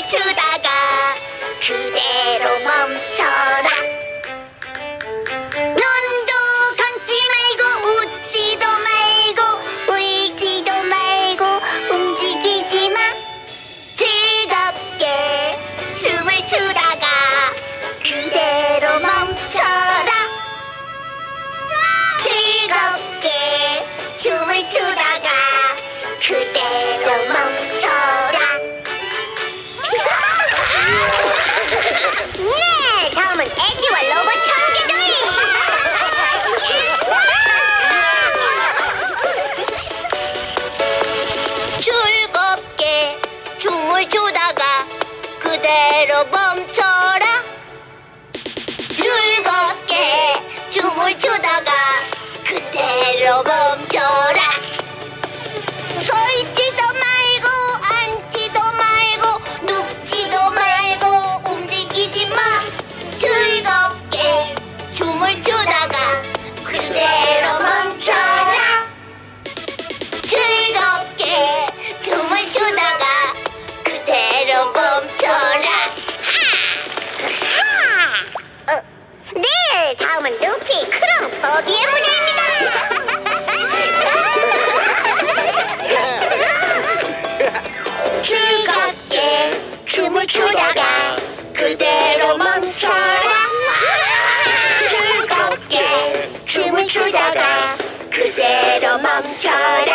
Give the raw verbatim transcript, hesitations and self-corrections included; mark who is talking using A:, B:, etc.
A: 춤을 추다가 그대로 멈춰라. 눈도 감지 말고 웃지도 말고 울지도 말고 움직이지 마. 즐겁게 춤을 추다가 그대로 멈춰라. 즐겁게 춤을 추다가 그대로 멈춰라. 네, 다음은 애기와 로봇 형제들. 즐겁게 춤을 추다가 그대로 멈춰라. 즐겁게 춤을 추다가 그대로 멈춰라. 서 있지도 말고 앉지도 말고 눕지도 말고 움직이지 마. 즐겁게 춤을 추다가 그대로 멈춰라. 즐겁게 춤을 추다가 그대로 멈춰라. 하! 하! 어, 네, 다음은 루피, 크롱, 버비의 무대입니다. 즐겁게 춤을 추다가 그대로 멈춰라. 즐겁게 춤을 추다가 그대로 멈춰라.